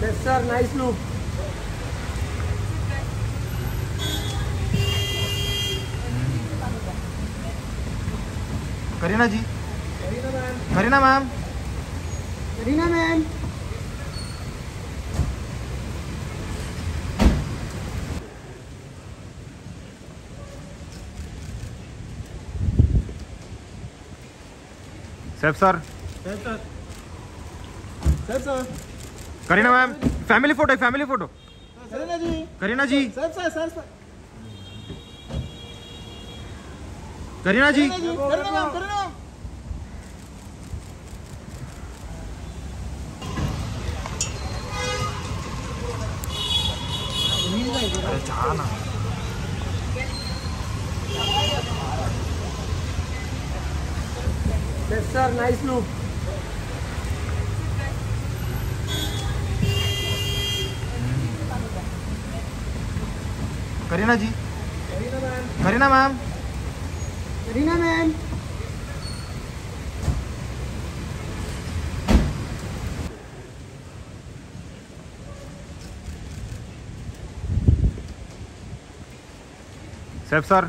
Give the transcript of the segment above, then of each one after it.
Yes sir, nice look. Kareena ji, Kareena ma'am, Kareena ma'am. Saif sir, sir sir. Kareena ma'am, family photo, family photo. Kareena ji, Kareena ji, sir sir sir sir. Kareena ji, Kareena ma'am, Kareena. अरे जाना। Yes sir, nice look. Kareena ji, Kareena ma'am, Kareena ma'am. Saif sir,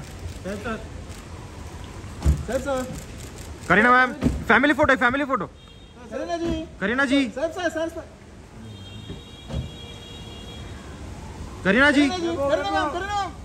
sir sir. Kareena ma'am, family photo, family photo. Kareena ji, Kareena ji, sir sir sir sir. Kareena ji, Kareena ma'am, Kareena.